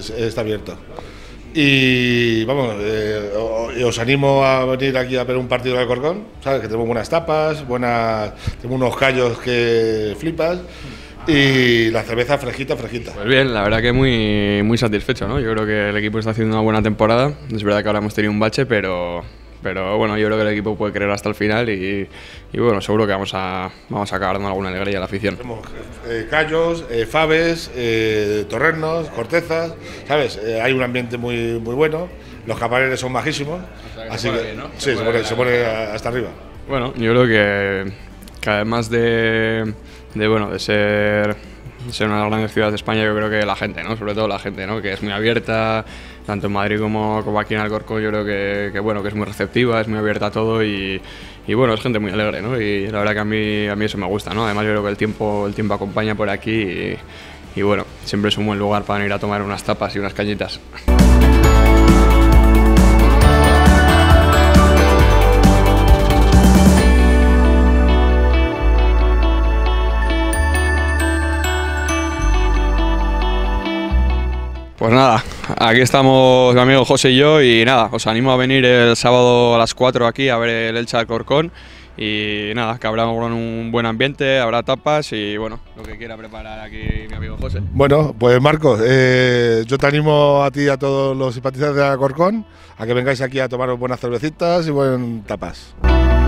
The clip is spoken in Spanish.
está abierto. Y vamos, os animo a venir aquí a ver un partido de Alcorcón, ¿sabes? Que tenemos buenas tapas, tenemos unos callos que flipas y la cerveza fresquita. Pues bien, la verdad que muy satisfecho, ¿no? Yo creo que el equipo está haciendo una buena temporada. Es verdad que ahora hemos tenido un bache, pero bueno, yo creo que el equipo puede creer hasta el final y bueno, seguro que vamos a acabar dando alguna alegría a la afición. Tenemos callos, faves, torrenos, cortezas, ¿sabes? Hay un ambiente muy bueno, los camaraderos son majísimos, O sea, así que que ¿no? sí, se pone hasta arriba. Bueno, yo creo que además de ser una de las grandes ciudades de España, yo creo que la gente, ¿no? Sobre todo la gente, ¿no? Que es muy abierta, tanto en Madrid como aquí en Alcorcón. Yo creo que es muy receptiva, es muy abierta a todo y bueno, es gente muy alegre, ¿no? Y la verdad que a mí eso me gusta, ¿no? Además yo creo que el tiempo acompaña por aquí y bueno, siempre es un buen lugar para ir a tomar unas tapas y unas cañitas. Pues nada, aquí estamos mi amigo José y yo y nada, os animo a venir el sábado a las 4 aquí a ver el Elche Alcorcón y nada, que habrá un buen ambiente, habrá tapas y bueno, lo que quiera preparar aquí mi amigo José. Bueno, pues Marcos, yo te animo a ti y a todos los simpatizantes de Alcorcón a que vengáis aquí a tomaros buenas cervecitas y buen tapas.